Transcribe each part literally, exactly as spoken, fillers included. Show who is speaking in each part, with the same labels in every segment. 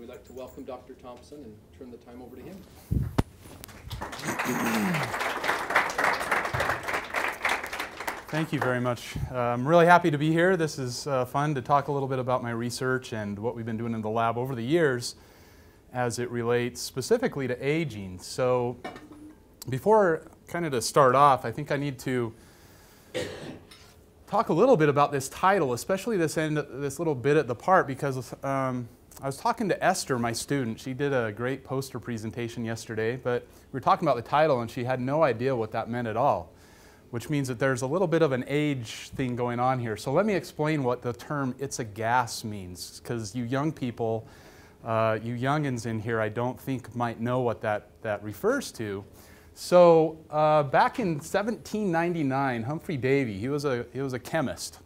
Speaker 1: we'd like to welcome Doctor Thomson and turn the time over to him.
Speaker 2: Thank you very much. Uh, I'm really happy to be here. This is uh, fun to talk a little bit about my research and what we've been doing in the lab over the years as it relates specifically to aging. So before kind of to start off, I think I need to talk a little bit about this title, especially this end, this little bit at the part, because um, I was talking to Esther, my student. She did a great poster presentation yesterday, but we were talking about the title and she had no idea what that meant at all, which means that there's a little bit of an age thing going on here. So let me explain what the term "it's a gas" means, because you young people, uh, you youngins in here, I don't think might know what that, that refers to. So uh, back in seventeen ninety-nine, Humphrey Davy, he was a he was a chemist,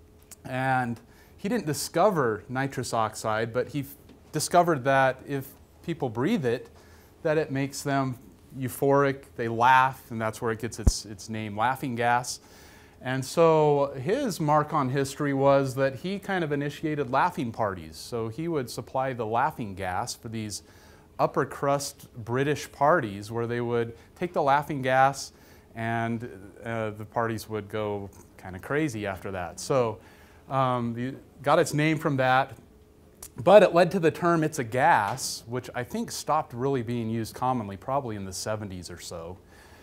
Speaker 2: and he didn't discover nitrous oxide, but he discovered that if people breathe it, that it makes them euphoric, they laugh, and that's where it gets its its name, laughing gas. And so his mark on history was that he kind of initiated laughing parties. So he would supply the laughing gas for these upper crust British parties where they would take the laughing gas and uh, the parties would go kind of crazy after that. So um, the, got its name from that, but it led to the term "it's a gas," which I think stopped really being used commonly, probably in the seventies or so,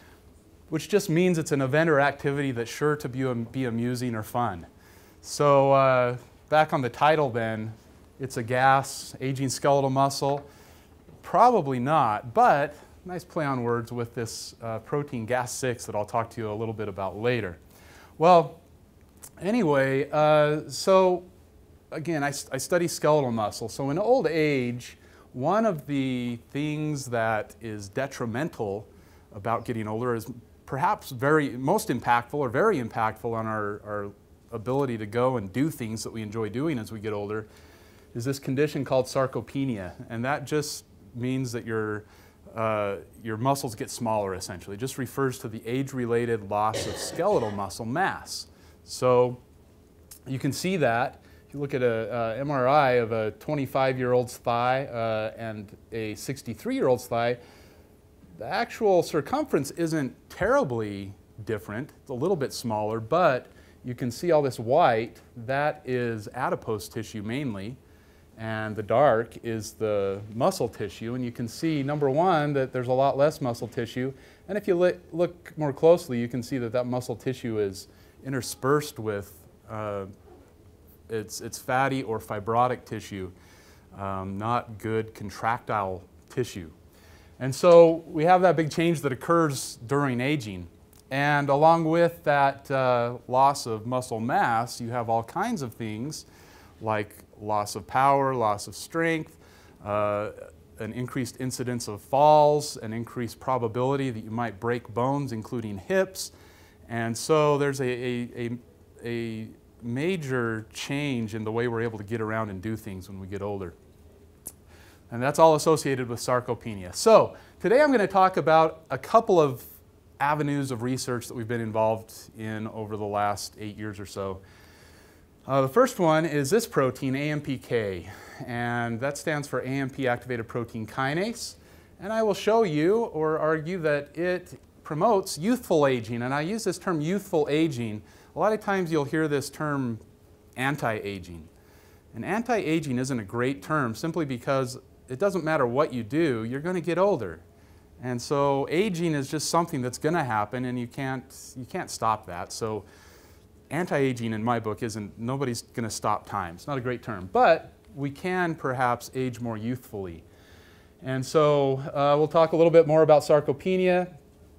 Speaker 2: which just means it's an event or activity that's sure to be, be amusing or fun. So uh, back on the title then, it's a gas, aging skeletal muscle. Probably not, but nice play on words with this uh, protein gas six that I'll talk to you a little bit about later. Well, anyway, uh, so again, I, I study skeletal muscle. So in old age, one of the things that is detrimental about getting older is perhaps very most impactful or very impactful on our, our ability to go and do things that we enjoy doing as we get older is this condition called sarcopenia, and that just means that your, uh, your muscles get smaller, essentially. It just refers to the age-related loss of skeletal muscle mass. So you can see that. If you look at an M R I of a twenty-five-year-old's thigh uh, and a sixty-three-year-old's thigh, the actual circumference isn't terribly different. It's a little bit smaller, but you can see all this white. That is adipose tissue mainly. And the dark is the muscle tissue, and you can see, number one, that there's a lot less muscle tissue, and if you look more closely, you can see that that muscle tissue is interspersed with uh, it's, it's fatty or fibrotic tissue, um, not good contractile tissue. And so we have that big change that occurs during aging, and along with that uh, loss of muscle mass, you have all kinds of things like loss of power, loss of strength, uh, an increased incidence of falls, an increased probability that you might break bones, including hips. And so there's a, a, a, a major change in the way we're able to get around and do things when we get older. And that's all associated with sarcopenia. So today I'm going to talk about a couple of avenues of research that we've been involved in over the last eight years or so. Uh, the first one is this protein, A M P K, and that stands for A M P activated protein kinase. And I will show you or argue that it promotes youthful aging. And I use this term youthful aging. A lot of times you'll hear this term anti-aging. And anti-aging isn't a great term simply because it doesn't matter what you do, you're going to get older. And so aging is just something that's going to happen, and you can't, you can't stop that. So anti-aging in my book isn't, nobody's going to stop time. It's not a great term, but we can perhaps age more youthfully. And so uh, we'll talk a little bit more about sarcopenia,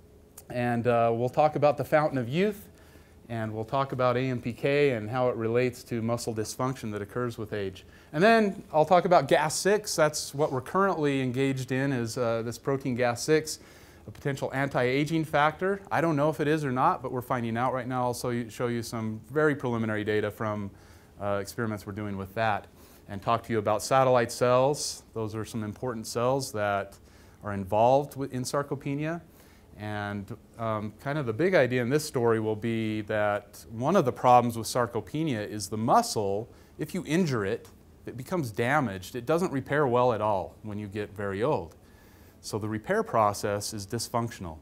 Speaker 2: and uh, we'll talk about the fountain of youth, and we'll talk about A M P K and how it relates to muscle dysfunction that occurs with age. And then I'll talk about gas six. That's what we're currently engaged in, is uh, this protein gas six. A potential anti-aging factor. I don't know if it is or not, but we're finding out right now. I'll show you, show you some very preliminary data from uh, experiments we're doing with that, and talk to you about satellite cells. Those are some important cells that are involved with, in sarcopenia. And um, kind of the big idea in this story will be that one of the problems with sarcopenia is the muscle, if you injure it, it becomes damaged. It doesn't repair well at all when you get very old. So the repair process is dysfunctional.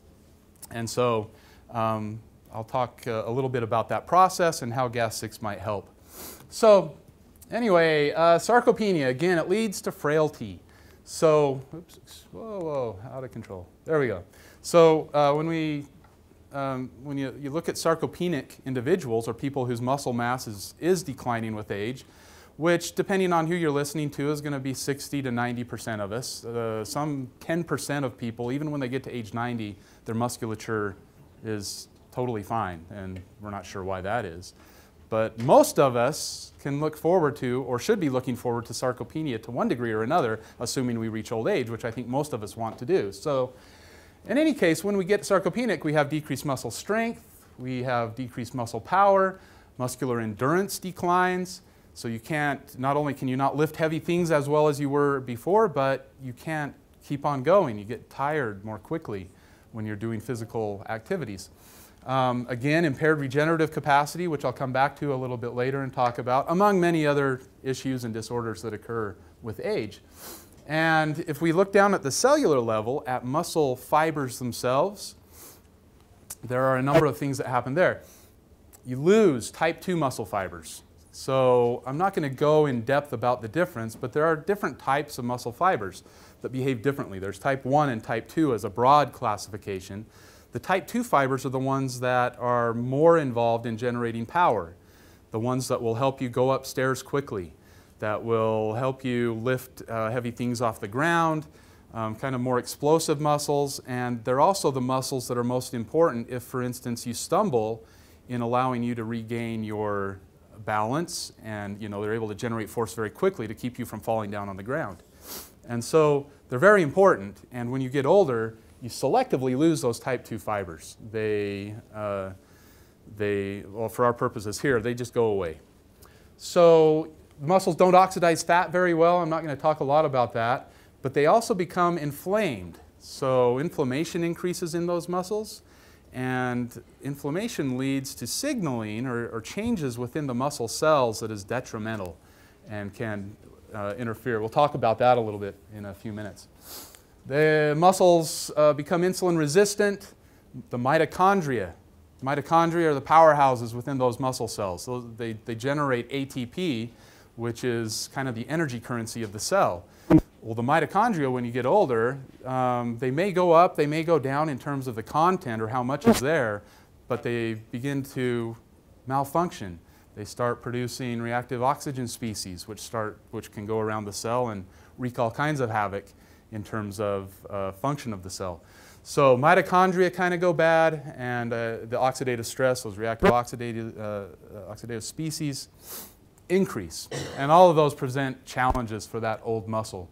Speaker 2: And so um, I'll talk uh, a little bit about that process and how gas six might help. So anyway, uh, sarcopenia, again, it leads to frailty. So, oops, whoa, whoa, out of control. There we go. So uh, when we, um, when you, you look at sarcopenic individuals, or people whose muscle mass is, is declining with age, which, depending on who you're listening to, is going to be sixty to ninety percent of us. Uh, some ten percent of people, even when they get to age ninety, their musculature is totally fine, and we're not sure why that is. But most of us can look forward to, or should be looking forward to, sarcopenia to one degree or another, assuming we reach old age, which I think most of us want to do. So in any case, when we get sarcopenic, we have decreased muscle strength, we have decreased muscle power, muscular endurance declines. So you can't, not only can you not lift heavy things as well as you were before, but you can't keep on going. You get tired more quickly when you're doing physical activities. Um, again, impaired regenerative capacity, which I'll come back to a little bit later and talk about, among many other issues and disorders that occur with age. And if we look down at the cellular level, at muscle fibers themselves, there are a number of things that happen there. You lose type two muscle fibers. So I'm not going to go in depth about the difference, but there are different types of muscle fibers that behave differently. There's type one and type two as a broad classification. The type two fibers are the ones that are more involved in generating power, the ones that will help you go upstairs quickly, that will help you lift uh, heavy things off the ground, um, kind of more explosive muscles, and they're also the muscles that are most important if, for instance, you stumble in allowing you to regain your balance, and you know, they're able to generate force very quickly to keep you from falling down on the ground. And so they're very important, and when you get older, you selectively lose those type two fibers. They, uh, they, well, for our purposes here, they just go away. So muscles don't oxidize fat very well. I'm not going to talk a lot about that, but they also become inflamed. So inflammation increases in those muscles, and inflammation leads to signaling or, or changes within the muscle cells that is detrimental and can uh, interfere. We'll talk about that a little bit in a few minutes. The muscles uh, become insulin resistant. The mitochondria. Mitochondria are the powerhouses within those muscle cells. So they, they generate A T P, which is kind of the energy currency of the cell. Well, the mitochondria, when you get older, um, they may go up, they may go down in terms of the content or how much is there, but they begin to malfunction. They start producing reactive oxygen species, which, start, which can go around the cell and wreak all kinds of havoc in terms of uh, function of the cell. So mitochondria kind of go bad, and uh, the oxidative stress, those reactive oxidative, uh, oxidative species, increase. And all of those present challenges for that old muscle.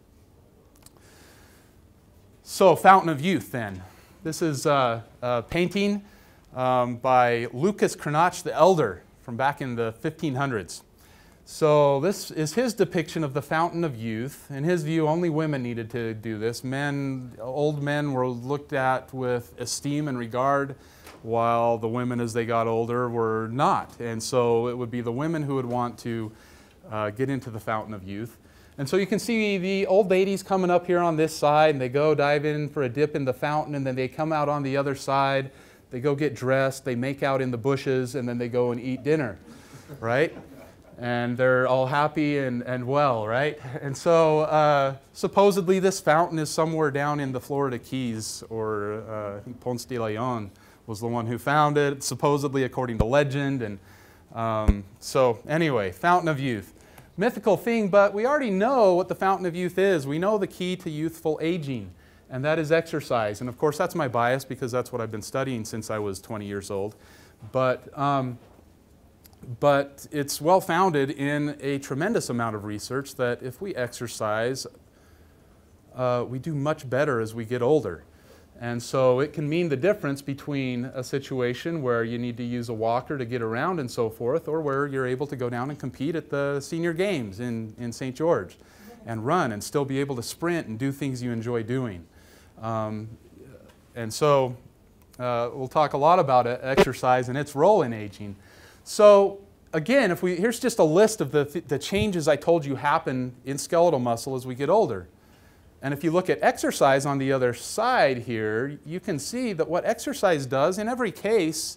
Speaker 2: So Fountain of Youth then. This is uh, a painting um, by Lucas Cranach the Elder from back in the fifteen hundreds. So this is his depiction of the Fountain of Youth. In his view, only women needed to do this. Men, old men were looked at with esteem and regard, while the women as they got older were not. And so it would be the women who would want to uh, get into the Fountain of Youth. And so you can see the old ladies coming up here on this side, and they go dive in for a dip in the fountain, and then they come out on the other side. They go get dressed, they make out in the bushes, and then they go and eat dinner, right? And they're all happy and, and well, right? And so uh, supposedly this fountain is somewhere down in the Florida Keys, or uh, I think Ponce de Leon was the one who found it, supposedly according to legend. And um, so anyway, Fountain of Youth. Mythical thing, but we already know what the Fountain of Youth is. We know the key to youthful aging, and that is exercise. And of course that's my bias, because that's what I've been studying since I was twenty years old. But um, But it's well founded in a tremendous amount of research that if we exercise, uh, we do much better as we get older. And so it can mean the difference between a situation where you need to use a walker to get around and so forth, or where you're able to go down and compete at the senior games in, in Saint George and run and still be able to sprint and do things you enjoy doing. Um, and so uh, we'll talk a lot about exercise and its role in aging. So again, if we, here's just a list of the, th the changes I told you happen in skeletal muscle as we get older. And if you look at exercise on the other side here, you can see that what exercise does in every case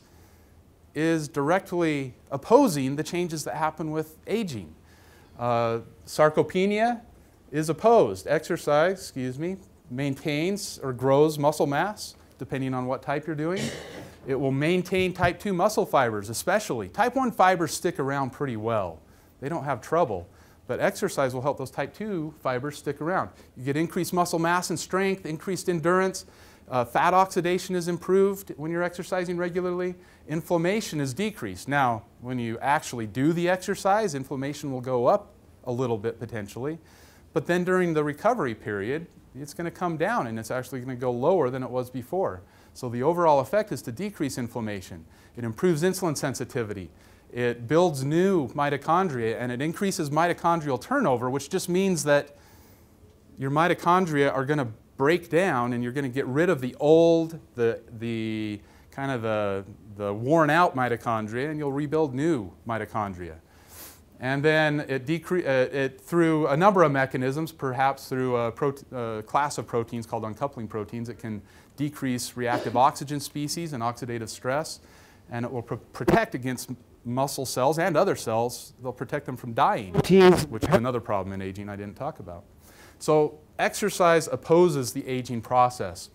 Speaker 2: is directly opposing the changes that happen with aging. Uh, sarcopenia is opposed. Exercise, excuse me, maintains or grows muscle mass, depending on what type you're doing. It will maintain type two muscle fibers, especially. Type one fibers stick around pretty well. They don't have trouble. But exercise will help those type two fibers stick around. You get increased muscle mass and strength, increased endurance. Uh, fat oxidation is improved when you're exercising regularly. Inflammation is decreased. Now, when you actually do the exercise, inflammation will go up a little bit potentially. But then during the recovery period, it's going to come down and it's actually going to go lower than it was before. So the overall effect is to decrease inflammation. It improves insulin sensitivity. It builds new mitochondria and it increases mitochondrial turnover, which just means that your mitochondria are going to break down and you're going to get rid of the old, the, the kind of the, the worn out mitochondria, and you'll rebuild new mitochondria. And then it, decre uh, it through a number of mechanisms, perhaps through a uh, class of proteins called uncoupling proteins, it can decrease reactive oxygen species and oxidative stress, and it will pr protect against muscle cells and other cells. They'll protect them from dying, which is another problem in aging I didn't talk about. So exercise opposes the aging process.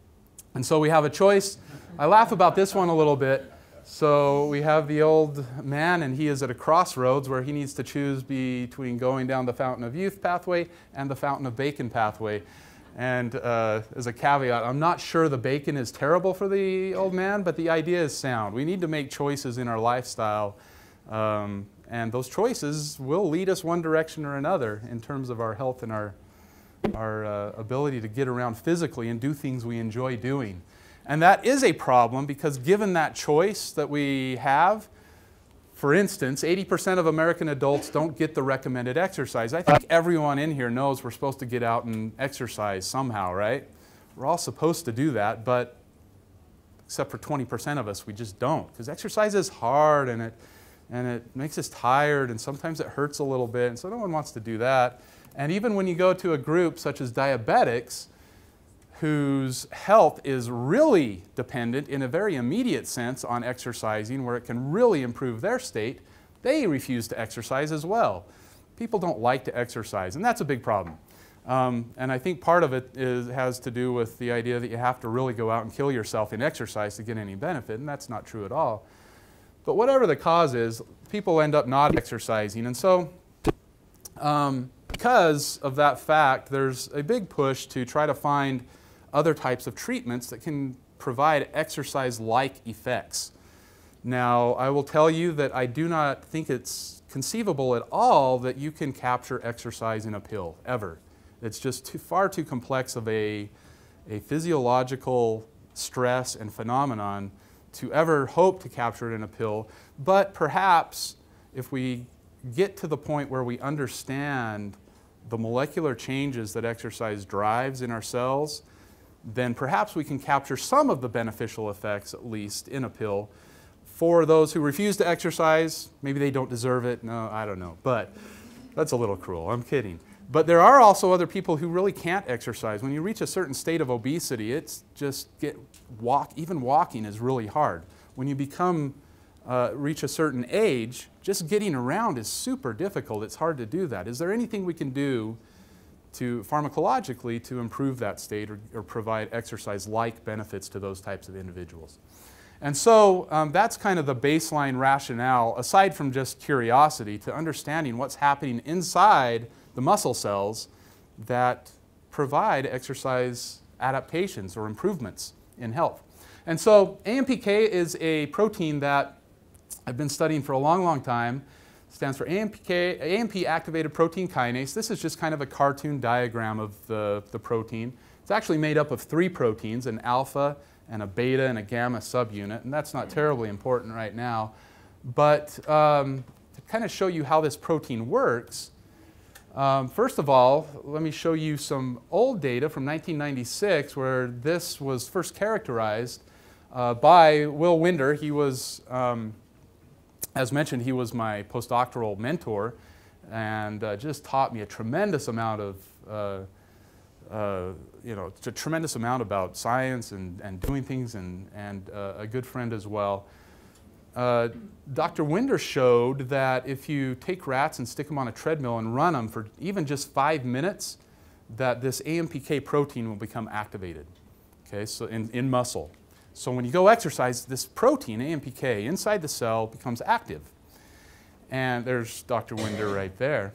Speaker 2: And so we have a choice. I laugh about this one a little bit. So we have the old man, and he is at a crossroads where he needs to choose between going down the fountain of youth pathway and the fountain of bacon pathway. And uh, as a caveat, I'm not sure the bacon is terrible for the old man, but the idea is sound. We need to make choices in our lifestyle, um, and those choices will lead us one direction or another in terms of our health and our, our uh, ability to get around physically and do things we enjoy doing. And that is a problem because given that choice that we have, for instance, eighty percent of American adults don't get the recommended exercise. I think everyone in here knows we're supposed to get out and exercise somehow, right? We're all supposed to do that, but except for twenty percent of us, we just don't. Because exercise is hard and it, and it makes us tired and sometimes it hurts a little bit, and so no one wants to do that. And even when you go to a group such as diabetics, whose health is really dependent in a very immediate sense on exercising, where it can really improve their state, they refuse to exercise as well. People don't like to exercise, and that's a big problem. Um, and I think part of it is, has to do with the idea that you have to really go out and kill yourself in exercise to get any benefit, and that's not true at all. But whatever the cause is, people end up not exercising. And so um, because of that fact, there's a big push to try to find other types of treatments that can provide exercise-like effects. Now, I will tell you that I do not think it's conceivable at all that you can capture exercise in a pill, ever. It's just too, far too complex of a, a physiological stress and phenomenon to ever hope to capture it in a pill. But perhaps if we get to the point where we understand the molecular changes that exercise drives in our cells, then perhaps we can capture some of the beneficial effects, at least, in a pill. For those who refuse to exercise, maybe they don't deserve it. No, I don't know. But that's a little cruel. I'm kidding. But there are also other people who really can't exercise. When you reach a certain state of obesity, it's just get walk. Even walking is really hard. When you become uh, reach a certain age, just getting around is super difficult. It's hard to do that. Is there anything we can do to pharmacologically to improve that state or, or provide exercise-like benefits to those types of individuals? And so um, that's kind of the baseline rationale, aside from just curiosity, to understanding what's happening inside the muscle cells that provide exercise adaptations or improvements in health. And so A M P K is a protein that I've been studying for a long, long time. It stands for A M P K, A M P activated protein kinase. This is just kind of a cartoon diagram of the, the protein. It's actually made up of three proteins, an alpha and a beta and a gamma subunit, and that's not terribly important right now. But um, to kind of show you how this protein works, um, first of all, let me show you some old data from nineteen ninety-six where this was first characterized uh, by Will Winder. He was um, as mentioned, he was my postdoctoral mentor and uh, just taught me a tremendous amount of, uh, uh, you know, a tremendous amount about science and, and doing things, and, and uh, a good friend as well. Uh, Doctor Winder showed that if you take rats and stick them on a treadmill and run them for even just five minutes, that this A M P K protein will become activated, okay, so in, in muscle. So when you go exercise, this protein, A M P K, inside the cell becomes active. And there's Doctor Winder right there.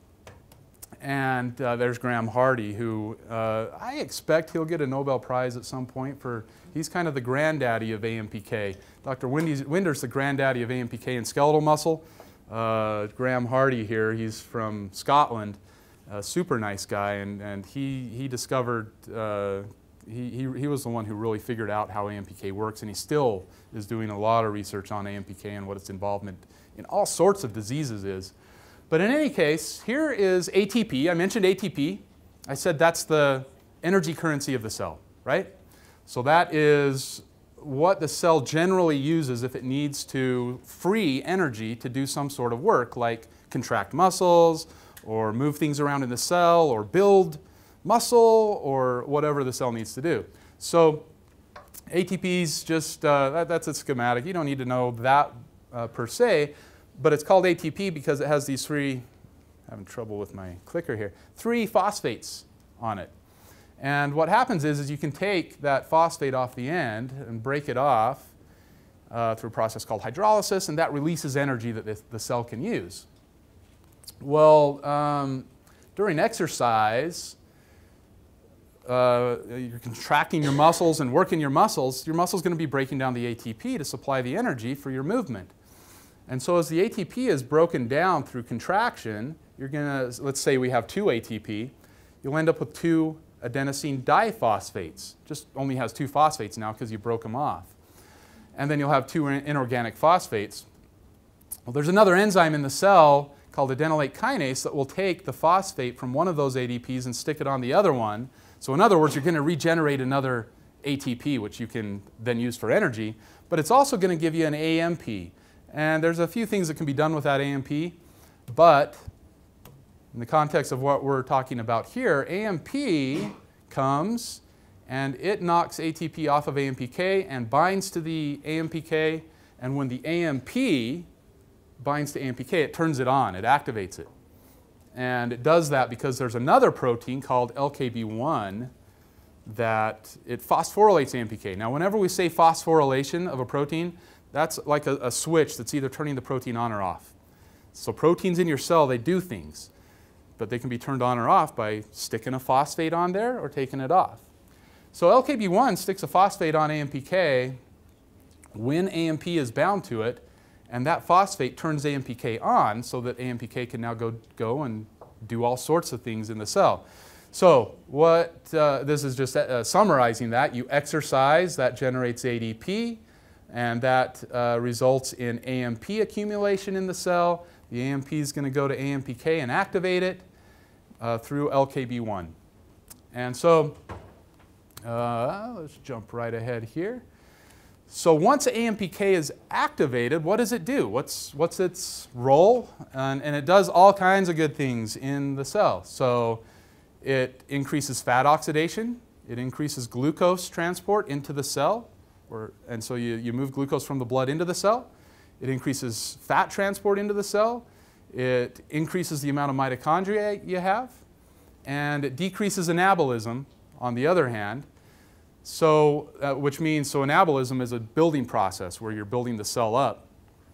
Speaker 2: And uh, there's Graham Hardy, who uh, I expect he'll get a Nobel Prize at some point for, he's kind of the granddaddy of A M P K. Doctor Winder's the granddaddy of A M P K in skeletal muscle. Uh, Graham Hardy here, he's from Scotland, a super nice guy, and, and he, he discovered, uh, he, he, he was the one who really figured out how A M P K works, and he still is doing a lot of research on A M P K and what its involvement in all sorts of diseases is. But in any case, here is A T P. I mentioned A T P. I said that's the energy currency of the cell, right? So that is what the cell generally uses if it needs to free energy to do some sort of work, like contract muscles, or move things around in the cell, or build muscle, or whatever the cell needs to do. So A T P's just, uh, that, that's a schematic. You don't need to know that uh, per se, but it's called A T P because it has these three, I'm having trouble with my clicker here, three phosphates on it. And what happens is, is you can take that phosphate off the end and break it off uh, through a process called hydrolysis, and that releases energy that the, the cell can use. Well, um, during exercise, uh, you're contracting your muscles and working your muscles, your muscle's going to be breaking down the A T P to supply the energy for your movement. And so as the A T P is broken down through contraction, you're going to, let's say we have two A T P, you'll end up with two adenosine diphosphates. Just only has two phosphates now because you broke them off. And then you'll have two inorganic phosphates. Well, there's another enzyme in the cell called adenylate kinase that will take the phosphate from one of those A D Ps and stick it on the other one. So in other words, you're going to regenerate another A T P, which you can then use for energy, but it's also going to give you an A M P. And there's a few things that can be done with that A M P, but in the context of what we're talking about here, A M P comes and it knocks A T P off of A M P K and binds to the A M P K, and when the A M P binds to A M P K, it turns it on, it activates it. And it does that because there's another protein called L K B one that it phosphorylates A M P K. Now, whenever we say phosphorylation of a protein, that's like a, a switch that's either turning the protein on or off. So proteins in your cell, they do things, but they can be turned on or off by sticking a phosphate on there or taking it off. So L K B one sticks a phosphate on A M P K when A M P is bound to it, and that phosphate turns A M P K on so that A M P K can now go, go and do all sorts of things in the cell. So what, uh, this is just uh, summarizing that. You exercise, that generates A D P, and that uh, results in A M P accumulation in the cell. The A M P is going to go to A M P K and activate it uh, through L K B one. And so uh, let's jump right ahead here. So once A M P K is activated, what does it do? What's, what's its role? And, and it does all kinds of good things in the cell. So it increases fat oxidation. It increases glucose transport into the cell. Or, and so you, you move glucose from the blood into the cell. It increases fat transport into the cell. It increases the amount of mitochondria you have. And it decreases anabolism, on the other hand. So, uh, which means, so anabolism is a building process where you're building the cell up.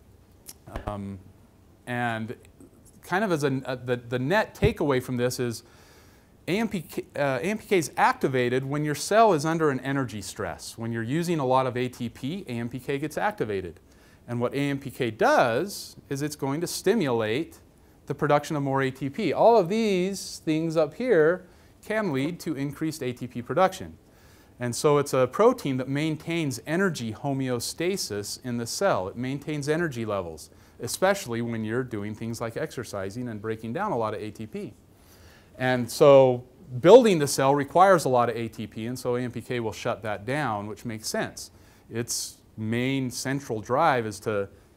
Speaker 2: Um, and kind of as a, uh, the, the net takeaway from this is A M P K, uh, A M P K is activated when your cell is under an energy stress. When you're using a lot of A T P, A M P K gets activated. And what A M P K does is it's going to stimulate the production of more A T P. All of these things up here can lead to increased A T P production. And so it's a protein that maintains energy homeostasis in the cell. It maintains energy levels, especially when you're doing things like exercising and breaking down a lot of A T P. And so building the cell requires a lot of A T P, and so A M P K will shut that down, which makes sense. Its main central drive is to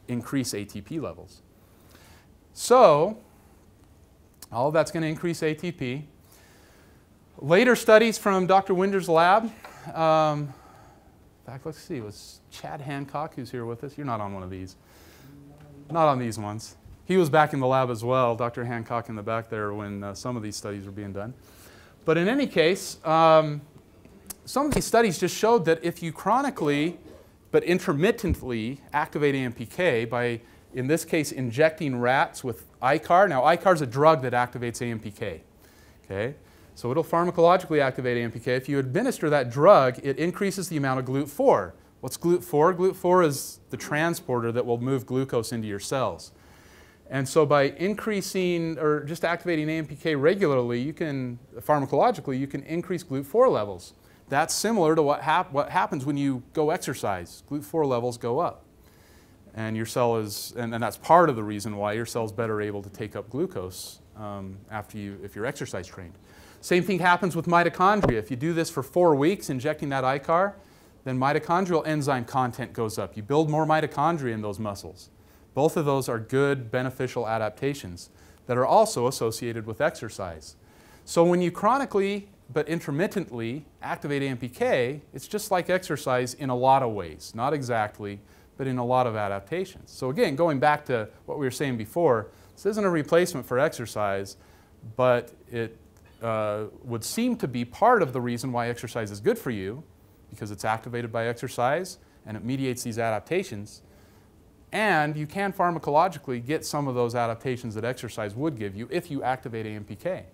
Speaker 2: increase A T P levels. So all of that's going to increase A T P. Later studies from Doctor Winder's lab, um, in fact, let's see, it was Chad Hancock who's here with us. You're not on one of these. Not on these ones. He was back in the lab as well, Doctor Hancock in the back there when uh, some of these studies were being done. But in any case, um, some of these studies just showed that if you chronically but intermittently activate A M P K by, in this case, injecting rats with I C A R. Now, I C A R is a drug that activates A M P K. Okay? So it'll pharmacologically activate A M P K. If you administer that drug, it increases the amount of G L U T four. What's G L U T four? G L U T four is the transporter that will move glucose into your cells. And so by increasing or just activating A M P K regularly, you can, pharmacologically, you can increase G L U T four levels. That's similar to what, hap what happens when you go exercise. G L U T four levels go up. And your cell is, and, and that's part of the reason why your cell's better able to take up glucose um, after you, if you're exercise trained. Same thing happens with mitochondria. If you do this for four weeks, injecting that I C A R, then mitochondrial enzyme content goes up. You build more mitochondria in those muscles. Both of those are good, beneficial adaptations that are also associated with exercise. So when you chronically but intermittently activate A M P K, it's just like exercise in a lot of ways. Not exactly, but in a lot of adaptations. So again, going back to what we were saying before, this isn't a replacement for exercise, but it uh, would seem to be part of the reason why exercise is good for you, because it's activated by exercise and it mediates these adaptations. And you can pharmacologically get some of those adaptations that exercise would give you if you activate A M P K.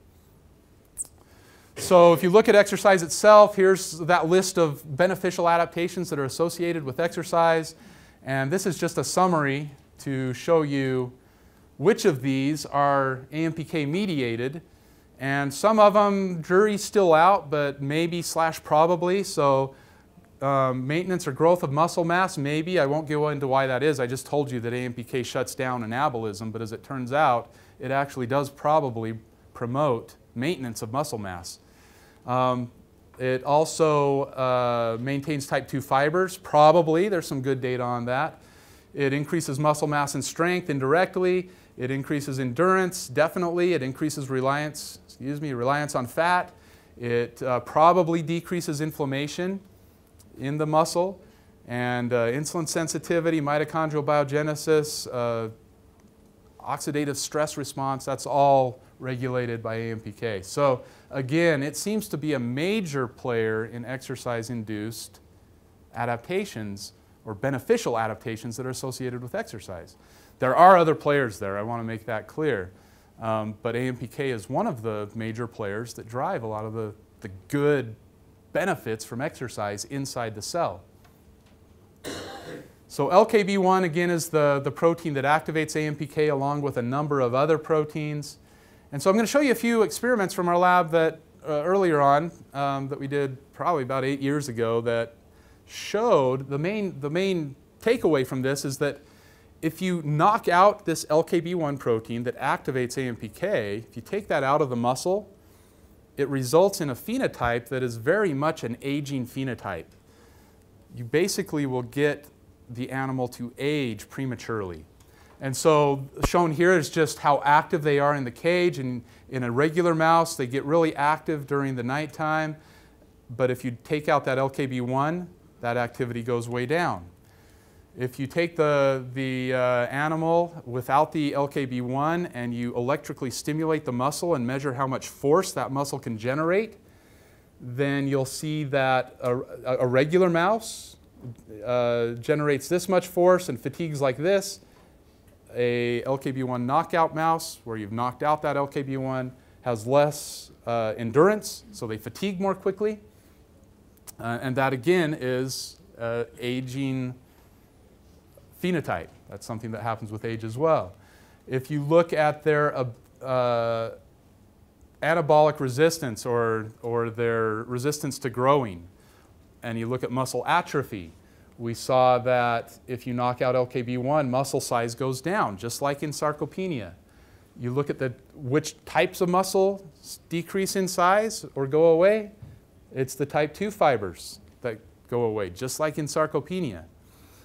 Speaker 2: So if you look at exercise itself, here's that list of beneficial adaptations that are associated with exercise. And this is just a summary to show you which of these are A M P K mediated. And some of them, jury's still out, but maybe slash probably. So um, maintenance or growth of muscle mass, maybe. I won't go into why that is. I just told you that A M P K shuts down anabolism, but as it turns out, it actually does probably promote maintenance of muscle mass. Um, it also uh, maintains type two fibers, probably. There's some good data on that. It increases muscle mass and strength indirectly. It increases endurance, definitely. It increases reliance, excuse me, reliance on fat. It uh, probably decreases inflammation in the muscle. And uh, insulin sensitivity, mitochondrial biogenesis, uh, oxidative stress response, that's all regulated by A M P K. So again, it seems to be a major player in exercise-induced adaptations or beneficial adaptations that are associated with exercise. There are other players there, I want to make that clear. Um, but A M P K is one of the major players that drive a lot of the, the good benefits from exercise inside the cell. So L K B one, again, is the, the protein that activates A M P K along with a number of other proteins. And so I'm going to show you a few experiments from our lab that uh, earlier on um, that we did probably about eight years ago that showed the main, the main takeaway from this is that if you knock out this L K B one protein that activates A M P K, if you take that out of the muscle, it results in a phenotype that is very much an aging phenotype. You basically will get the animal to age prematurely. And so shown here is just how active they are in the cage. And in a regular mouse, they get really active during the nighttime. But if you take out that L K B one, that activity goes way down. If you take the, the uh, animal without the L K B one and you electrically stimulate the muscle and measure how much force that muscle can generate, then you'll see that a, a regular mouse uh, generates this much force and fatigues like this. A L K B one knockout mouse, where you've knocked out that L K B one, has less uh, endurance, so they fatigue more quickly. Uh, and that, again, is uh, aging phenotype. That's something that happens with age as well. If you look at their uh, uh, anabolic resistance or, or their resistance to growing, and you look at muscle atrophy, we saw that if you knock out L K B one, muscle size goes down, just like in sarcopenia. You look at the, which types of muscle decrease in size or go away, it's the type two fibers that go away, just like in sarcopenia.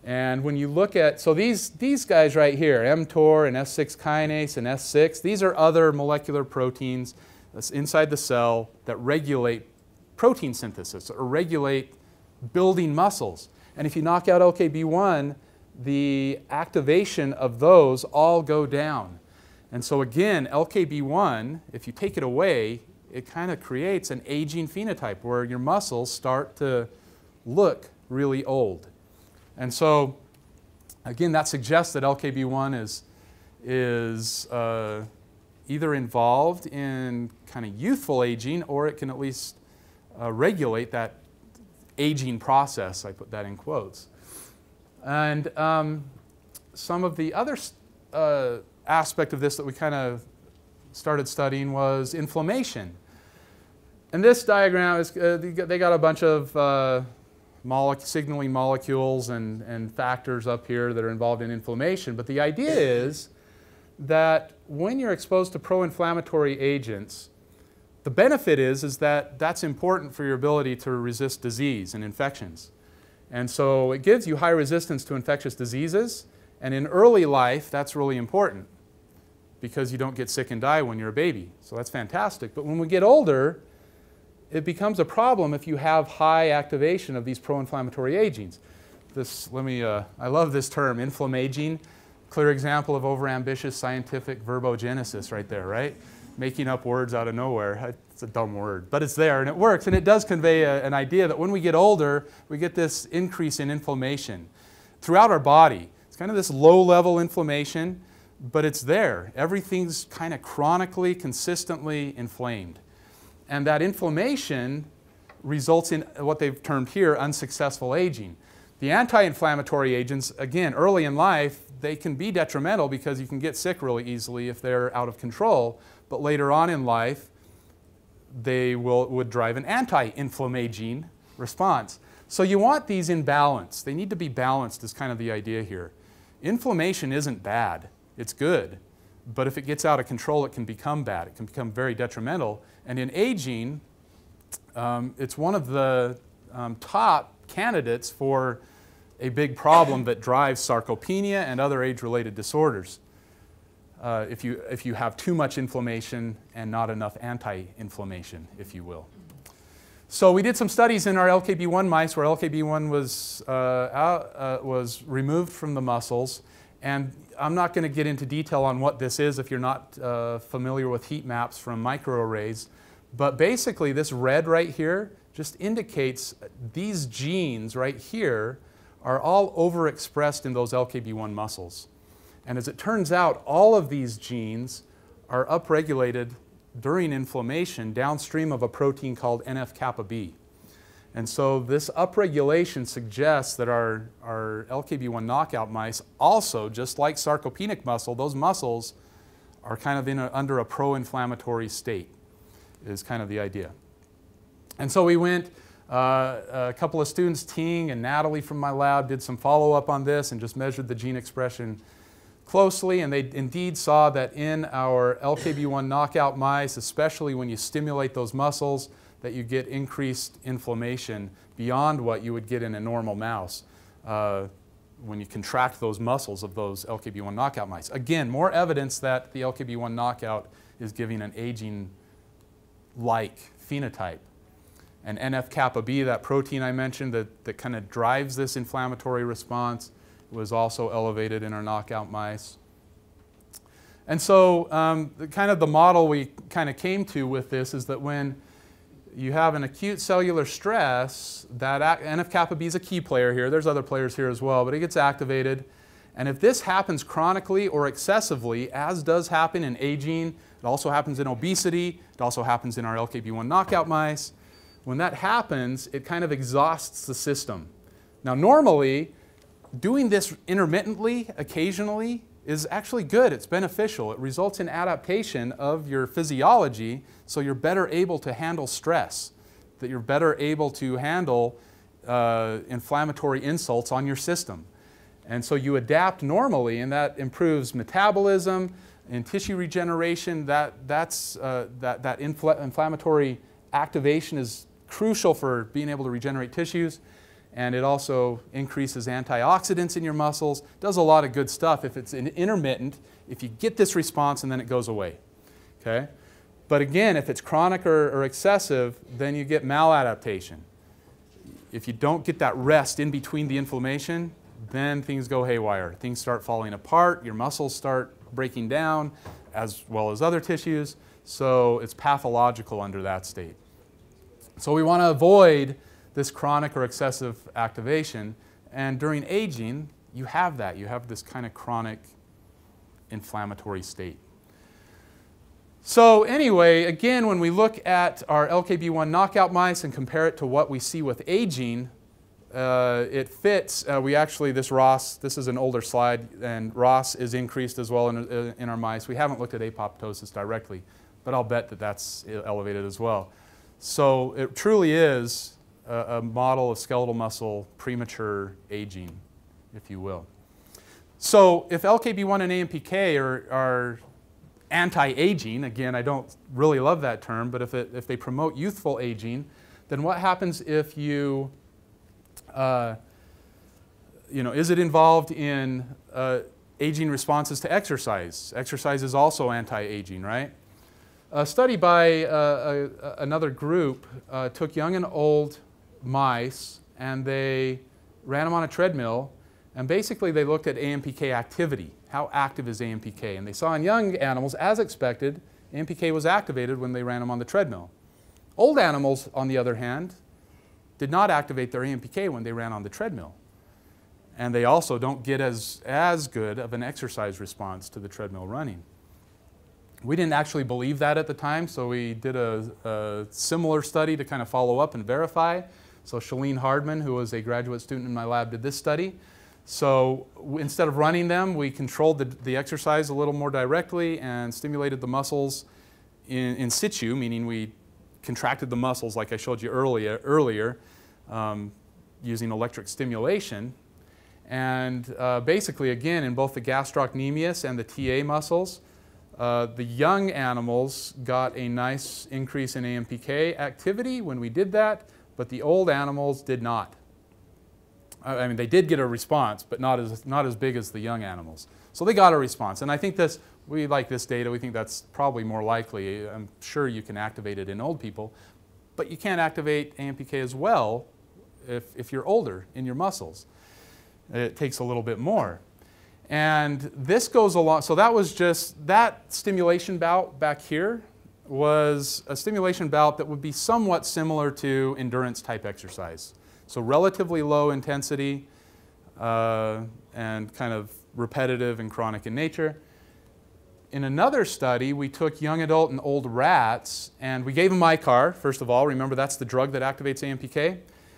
Speaker 2: And when you look at, so these, these guys right here, mTOR and S six kinase and S six, these are other molecular proteins that's inside the cell that regulate protein synthesis or regulate building muscles. And if you knock out L K B one, the activation of those all go down. And so again, L K B one, if you take it away, it kind of creates an aging phenotype where your muscles start to look really old. And so, again, that suggests that L K B one is, is uh, either involved in kind of youthful aging, or it can at least uh, regulate that aging process. I put that in quotes. And um, some of the other uh, aspect of this that we kind of started studying was inflammation. And this diagram is, uh, they got a bunch of uh, Mole signaling molecules and, and factors up here that are involved in inflammation. But the idea is that when you're exposed to pro-inflammatory agents, the benefit is, is that that's important for your ability to resist disease and infections. And so it gives you high resistance to infectious diseases. And in early life, that's really important because you don't get sick and die when you're a baby. So that's fantastic. But when we get older, it becomes a problem if you have high activation of these pro-inflammatory agents. This, let me, uh, I love this term, inflammaging. Clear example of overambitious scientific verbogenesis right there, right? Making up words out of nowhere. It's a dumb word, but it's there and it works. And it does convey a, an idea that when we get older, we get this increase in inflammation throughout our body. It's kind of this low-level inflammation, but it's there. Everything's kind of chronically, consistently inflamed. And that inflammation results in what they've termed here unsuccessful aging. The anti-inflammatory agents, again, early in life, they can be detrimental because you can get sick really easily if they're out of control. But later on in life, they will, would drive an anti-inflammaging response. So you want these in balance. They need to be balanced is kind of the idea here. Inflammation isn't bad. It's good. But if it gets out of control, it can become bad. It can become very detrimental. And in aging, um, it's one of the um, top candidates for a big problem that drives sarcopenia and other age-related disorders. Uh, if you, if you have too much inflammation and not enough anti-inflammation, if you will. So we did some studies in our L K B one mice where L K B one was, uh, out, uh, was removed from the muscles. And I'm not going to get into detail on what this is if you're not uh, familiar with heat maps from microarrays. But basically, this red right here just indicates these genes right here are all overexpressed in those L K B one muscles. And as it turns out, all of these genes are upregulated during inflammation downstream of a protein called N F kappa B. And so this upregulation suggests that our, our L K B one knockout mice also, just like sarcopenic muscle, those muscles are kind of in a, under a pro-inflammatory state, is kind of the idea. And so we went, uh, a couple of students, Ting and Natalie from my lab, did some follow-up on this and just measured the gene expression closely, and they indeed saw that in our L K B one knockout mice, especially when you stimulate those muscles, that you get increased inflammation beyond what you would get in a normal mouse uh, when you contract those muscles of those L K B one knockout mice. Again, more evidence that the L K B one knockout is giving an aging-like phenotype. And N F kappa B, that protein I mentioned that, that kind of drives this inflammatory response, was also elevated in our knockout mice. And so um, the, kind of the model we kind of came to with this is that when you have an acute cellular stress, that N F kappa B is a key player here. There's other players here as well, but it gets activated. And if this happens chronically or excessively, as does happen in aging, it also happens in obesity, it also happens in our L K B one knockout mice. When that happens, it kind of exhausts the system. Now normally, doing this intermittently, occasionally, is actually good. It's beneficial. It results in adaptation of your physiology so you're better able to handle stress, that you're better able to handle uh, inflammatory insults on your system. And so you adapt normally, and that improves metabolism and tissue regeneration. That, that's, uh, that, that infl inflammatory activation is crucial for being able to regenerate tissues. and it also increases antioxidants in your muscles, does a lot of good stuff if it's intermittent, if you get this response and then it goes away. Okay? But again, if it's chronic or, or excessive, then you get maladaptation. If you don't get that rest in between the inflammation, then things go haywire. Things start falling apart, your muscles start breaking down, as well as other tissues, so it's pathological under that state. So we want to avoid this chronic or excessive activation, and during aging, you have that. You have this kind of chronic inflammatory state. So anyway, again, when we look at our L K B one knockout mice and compare it to what we see with aging, uh, it fits. Uh, we actually, this R O S, this is an older slide, and R O S is increased as well in, uh, in our mice. We haven't looked at apoptosis directly, but I'll bet that that's elevated as well. So it truly is a, a model of skeletal muscle premature aging, if you will. So if L K B one and A M P K are, are anti-aging, again, I don't really love that term, but if, it, if they promote youthful aging, then what happens if you, uh, you know, is it involved in uh, aging responses to exercise? Exercise is also anti-aging, right? A study by uh, a, another group uh, took young and old mice and they ran them on a treadmill, and basically they looked at A M P K activity. How active is A M P K? And they saw in young animals, as expected, A M P K was activated when they ran them on the treadmill. Old animals, on the other hand, did not activate their A M P K when they ran on the treadmill. And they also don't get as, as good of an exercise response to the treadmill running. We didn't actually believe that at the time, so we did a, a similar study to kind of follow up and verify. So Shalene Hardman, who was a graduate student in my lab, did this study. So instead of running them, we controlled the, the exercise a little more directly and stimulated the muscles in, in situ, meaning we contracted the muscles like I showed you earlier, earlier um, using electric stimulation. And uh, basically, again, in both the gastrocnemius and the T A muscles, uh, the young animals got a nice increase in A M P K activity when we did that, but the old animals did not. I mean, they did get a response, but not as, not as big as the young animals. So they got a response. And I think this, we like this data. We think that's probably more likely. I'm sure you can activate it in old people, but you can't activate A M P K as well if, if you're older in your muscles. It takes a little bit more. And this goes along, so that was just, that stimulation bout back here was a stimulation bout that would be somewhat similar to endurance type exercise. So relatively low intensity uh, and kind of repetitive and chronic in nature. In another study, we took young adult and old rats and we gave them I C A R, first of all. Remember, that's the drug that activates A M P K.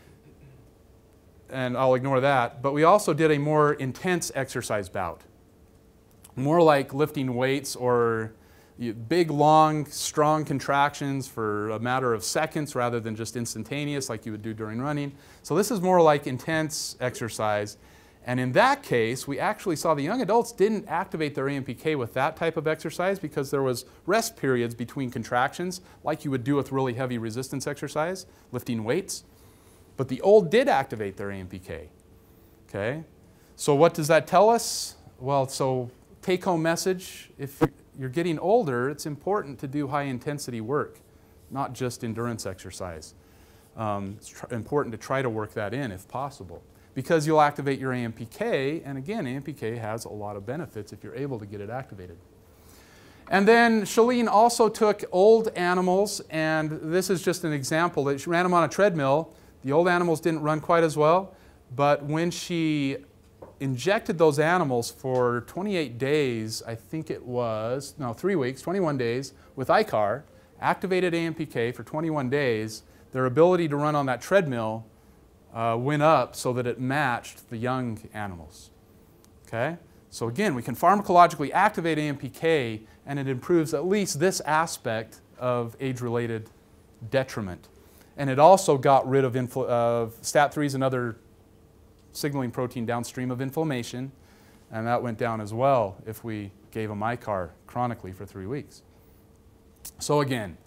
Speaker 2: And I'll ignore that. But we also did a more intense exercise bout. More like lifting weights or big, long, strong contractions for a matter of seconds rather than just instantaneous like you would do during running. So this is more like intense exercise. And in that case, we actually saw the young adults didn't activate their A M P K with that type of exercise because there was rest periods between contractions like you would do with really heavy resistance exercise, lifting weights. But the old did activate their A M P K. Okay? So what does that tell us? Well, so take-home message, if you're getting older, it's important to do high-intensity work, not just endurance exercise. Um, it's tr- important to try to work that in if possible, because you'll activate your A M P K, and again, A M P K has a lot of benefits if you're able to get it activated. And then Shalene also took old animals, and this is just an example that she ran them on a treadmill. The old animals didn't run quite as well, but when she injected those animals for twenty-eight days, I think it was, no, three weeks, twenty-one days, with I C A R, activated A M P K for twenty-one days, their ability to run on that treadmill uh, went up so that it matched the young animals. Okay? So again, we can pharmacologically activate A M P K, and it improves at least this aspect of age-related detriment. And it also got rid of, of stat threes and other signaling protein downstream of inflammation, and that went down as well if we gave them I C A R chronically for three weeks. So again,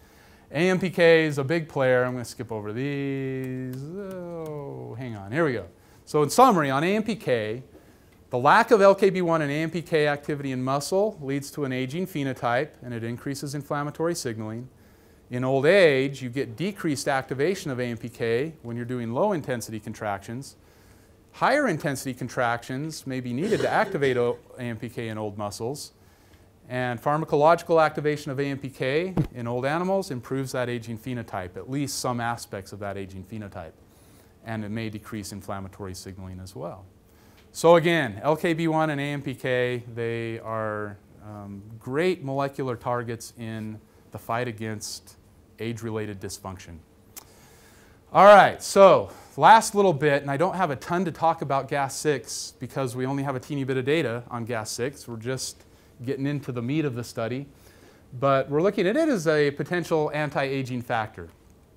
Speaker 2: A M P K is a big player. I'm going to skip over these. Oh, hang on. Here we go. So in summary, on A M P K, the lack of L K B one and A M P K activity in muscle leads to an aging phenotype, and it increases inflammatory signaling. In old age, you get decreased activation of A M P K when you're doing low-intensity contractions. Higher intensity contractions may be needed to activate A M P K in old muscles. And pharmacological activation of A M P K in old animals improves that aging phenotype, at least some aspects of that aging phenotype. And it may decrease inflammatory signaling as well. So again, L K B one and A M P K, they are um, great molecular targets in the fight against age-related dysfunction. All right, so last little bit, and I don't have a ton to talk about gas six because we only have a teeny bit of data on gas six. We're just getting into the meat of the study. But we're looking at it as a potential anti-aging factor.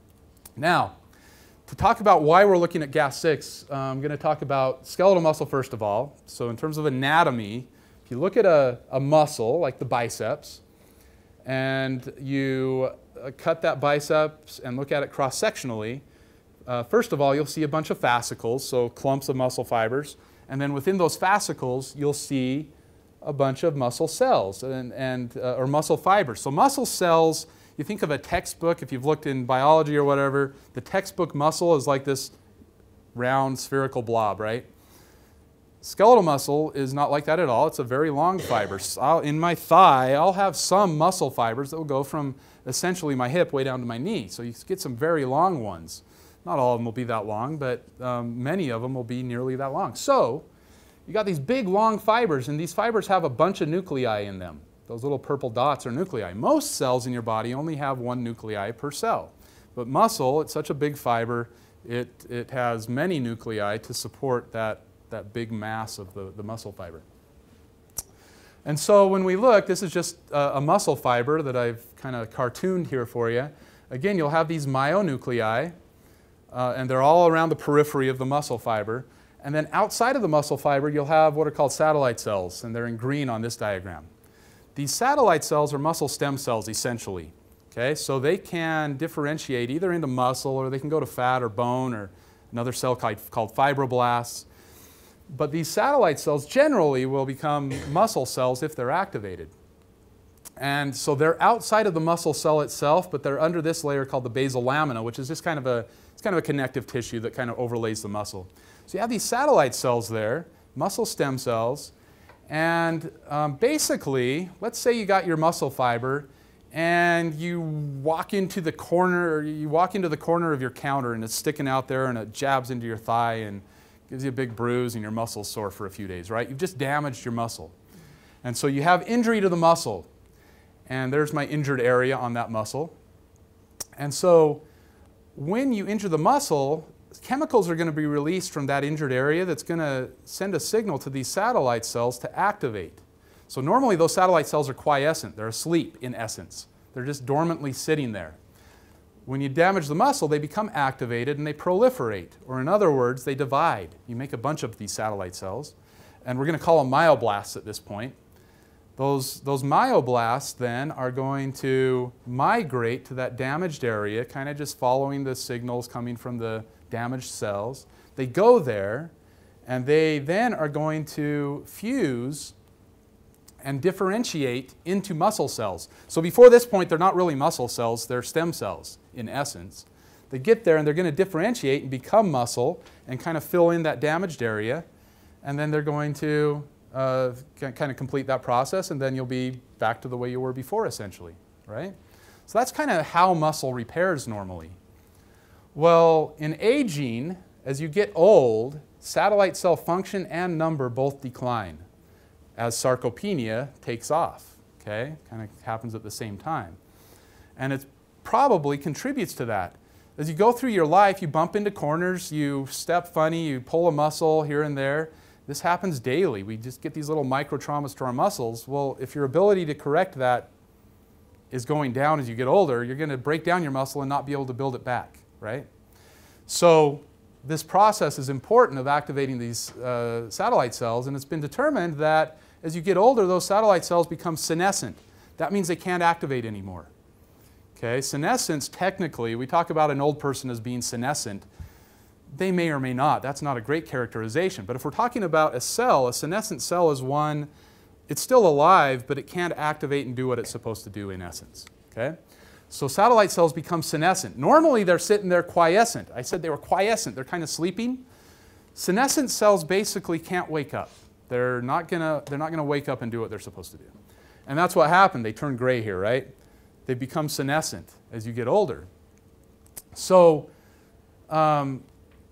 Speaker 2: Now, to talk about why we're looking at gas six, uh, I'm going to talk about skeletal muscle first of all. So in terms of anatomy, if you look at a, a muscle like the biceps, and you uh, cut that biceps and look at it cross-sectionally, uh, first of all, you'll see a bunch of fascicles, so clumps of muscle fibers. And then within those fascicles, you'll see a bunch of muscle cells and, and, uh, or muscle fibers. So muscle cells, you think of a textbook, if you've looked in biology or whatever, the textbook muscle is like this round spherical blob, right? Skeletal muscle is not like that at all. It's a very long fiber. So I'll, in my thigh, I'll have some muscle fibers that will go from essentially my hip way down to my knee. So you get some very long ones. Not all of them will be that long, but um, many of them will be nearly that long. So you got these big long fibers, and these fibers have a bunch of nuclei in them. Those little purple dots are nuclei. Most cells in your body only have one nuclei per cell. But muscle, it's such a big fiber, it, it has many nuclei to support that, that big mass of the, the muscle fiber. And so when we look, this is just a, a muscle fiber that I've kind of cartooned here for you. Again, you'll have these myonuclei, uh, and they're all around the periphery of the muscle fiber. And then outside of the muscle fiber, you'll have what are called satellite cells, and they're in green on this diagram. These satellite cells are muscle stem cells, essentially. Okay? So they can differentiate either into muscle, or they can go to fat or bone, or another cell called fibroblasts. But these satellite cells generally will become muscle cells if they're activated. And so they're outside of the muscle cell itself, but they're under this layer called the basal lamina, which is just kind of a, it's kind of a connective tissue that kind of overlays the muscle. So you have these satellite cells there, muscle stem cells, and um, basically, let's say you got your muscle fiber and you walk into the corner, or you walk into the corner of your counter and it's sticking out there and it jabs into your thigh and gives you a big bruise and your muscle's sore for a few days, right? You've just damaged your muscle. And so you have injury to the muscle. And there's my injured area on that muscle. And so when you injure the muscle, chemicals are going to be released from that injured area that's going to send a signal to these satellite cells to activate. So normally those satellite cells are quiescent. They're asleep in essence. They're just dormantly sitting there. When you damage the muscle, they become activated and they proliferate. Or in other words, they divide. You make a bunch of these satellite cells. And we're going to call them myoblasts at this point. Those, those myoblasts then are going to migrate to that damaged area, kind of just following the signals coming from the damaged cells. They go there, and they then are going to fuse and differentiate into muscle cells. So before this point, they're not really muscle cells, they're stem cells in essence. They get there and they're going to differentiate and become muscle and kind of fill in that damaged area, and then they're going to uh, kind of complete that process, and then you'll be back to the way you were before essentially, right? So that's kind of how muscle repairs normally. Well, in aging, as you get old, satellite cell function and number both decline as sarcopenia takes off, okay? Kind of happens at the same time. And it probably contributes to that. As you go through your life, you bump into corners, you step funny, you pull a muscle here and there. This happens daily. We just get these little micro traumas to our muscles. Well, if your ability to correct that is going down as you get older, you're going to break down your muscle and not be able to build it back, right? So this process is important of activating these uh, satellite cells, and it's been determined that as you get older, those satellite cells become senescent. That means they can't activate anymore. Okay, senescence, technically, we talk about an old person as being senescent. They may or may not. That's not a great characterization. But if we're talking about a cell, a senescent cell is one, it's still alive, but it can't activate and do what it's supposed to do in essence. Okay? So satellite cells become senescent. Normally, they're sitting there quiescent. I said they were quiescent. They're kind of sleeping. Senescent cells basically can't wake up. They're not gonna, they're not gonna wake up and do what they're supposed to do. And that's what happened. They turn gray here, right? They become senescent as you get older. So um,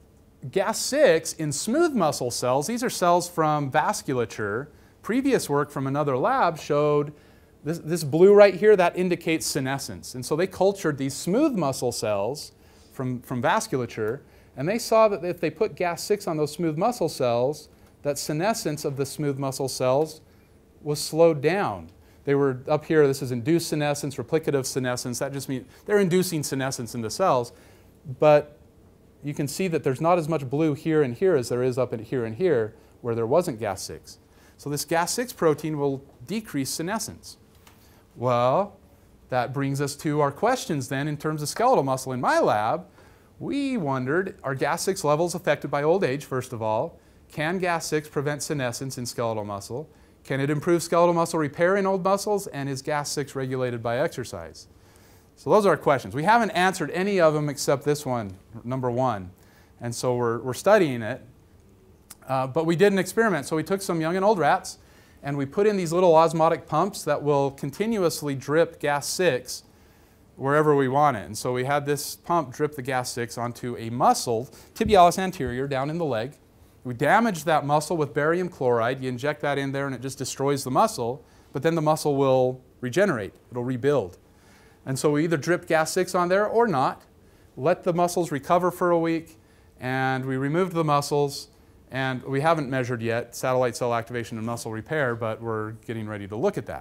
Speaker 2: gas six in smooth muscle cells, these are cells from vasculature. Previous work from another lab showed this, this blue right here, that indicates senescence. And so they cultured these smooth muscle cells from, from vasculature, and they saw that if they put gas six on those smooth muscle cells, that senescence of the smooth muscle cells was slowed down. They were up here, this is induced senescence, replicative senescence. That just means they're inducing senescence in the cells. But you can see that there's not as much blue here and here as there is up in here and here where there wasn't gas six. So this gas six protein will decrease senescence. Well, that brings us to our questions then in terms of skeletal muscle. In my lab, we wondered, are gas six levels affected by old age, first of all? Can gas six prevent senescence in skeletal muscle? Can it improve skeletal muscle repair in old muscles? And is gas six regulated by exercise? So those are our questions. We haven't answered any of them except this one, number one. And so we're, we're studying it. Uh, but we did an experiment. So we took some young and old rats, and we put in these little osmotic pumps that will continuously drip gas six wherever we want it. And so we had this pump drip the gas six onto a muscle, tibialis anterior, down in the leg. We damaged that muscle with barium chloride. You inject that in there and it just destroys the muscle, but then the muscle will regenerate. It'll rebuild. And so we either dripped gas six on there or not, let the muscles recover for a week, and we removed the muscles, and we haven't measured yet satellite cell activation and muscle repair, but we're getting ready to look at that.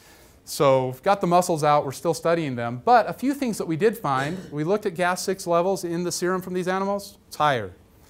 Speaker 2: So we've got the muscles out, we're still studying them, but a few things that we did find, we looked at gas six levels in the serum from these animals, it's higher.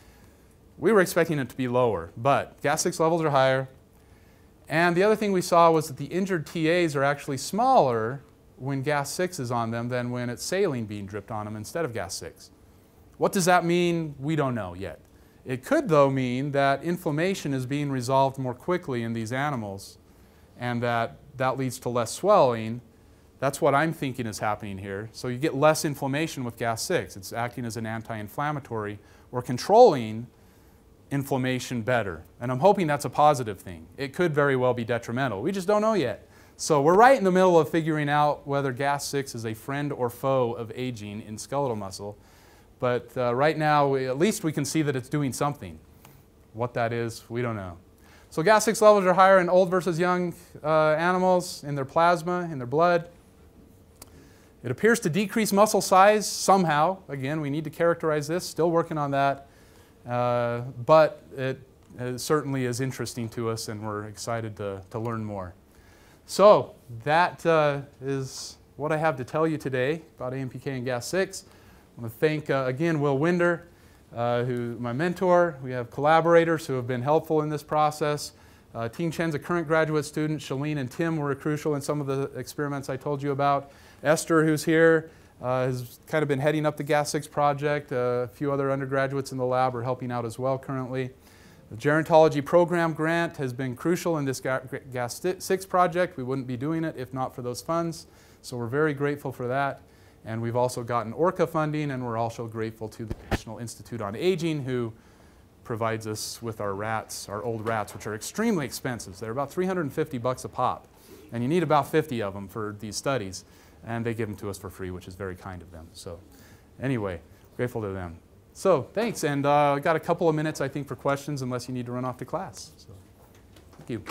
Speaker 2: We were expecting it to be lower, but gas six levels are higher. And the other thing we saw was that the injured T As are actually smaller when gas six is on them than when it's saline being dripped on them instead of gas six. What does that mean? We don't know yet. It could, though, mean that inflammation is being resolved more quickly in these animals, and that that leads to less swelling. That's what I'm thinking is happening here. So you get less inflammation with gas six. It's acting as an anti-inflammatory or controlling inflammation better. And I'm hoping that's a positive thing. It could very well be detrimental. We just don't know yet. So we're right in the middle of figuring out whether gas six is a friend or foe of aging in skeletal muscle. But uh, right now, we, at least we can see that it's doing something. What that is, we don't know. So gas six levels are higher in old versus young uh, animals, in their plasma, in their blood. It appears to decrease muscle size somehow. Again, we need to characterize this, still working on that. Uh, but it, it certainly is interesting to us, and we're excited to, to learn more. So that uh, is what I have to tell you today about A M P K and gas six. I want to thank, uh, again, Will Winder, uh, who my mentor. We have collaborators who have been helpful in this process. Uh, Ting Chen's a current graduate student. Shalene and Tim were crucial in some of the experiments I told you about. Esther, who's here, uh, has kind of been heading up the gas six project. Uh, a few other undergraduates in the lab are helping out as well currently. The Gerontology program grant has been crucial in this gas six project. We wouldn't be doing it if not for those funds. So we're very grateful for that. And we've also gotten ORCA funding, and we're also grateful to the National Institute on Aging, who provides us with our rats, our old rats, which are extremely expensive. They're about three hundred fifty bucks a pop. And you need about fifty of them for these studies. And they give them to us for free, which is very kind of them. So anyway, grateful to them. So thanks, and I uh, got a couple of minutes, I think, for questions, unless you need to run off to class. So thank you.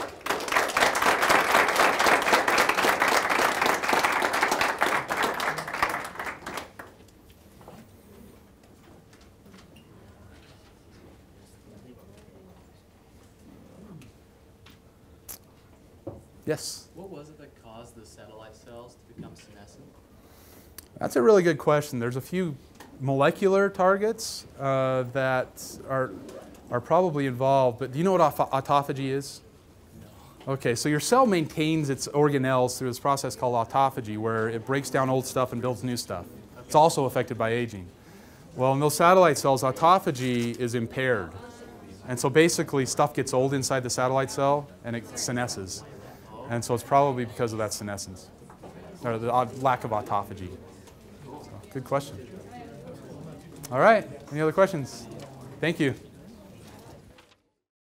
Speaker 2: Yes?
Speaker 3: What was it that caused the satellite cells to become senescent?
Speaker 2: That's a really good question. There's a few molecular targets uh, that are, are probably involved, but do you know what auto autophagy is?
Speaker 3: No.
Speaker 2: Okay, so your cell maintains its organelles through this process called autophagy, where it breaks down old stuff and builds new stuff. Okay. It's also affected by aging. Well, in those satellite cells, autophagy is impaired. And so basically, stuff gets old inside the satellite cell, and it senesces. And so it's probably because of that senescence, or the lack of autophagy. So, good question. All right, any other questions? Thank you.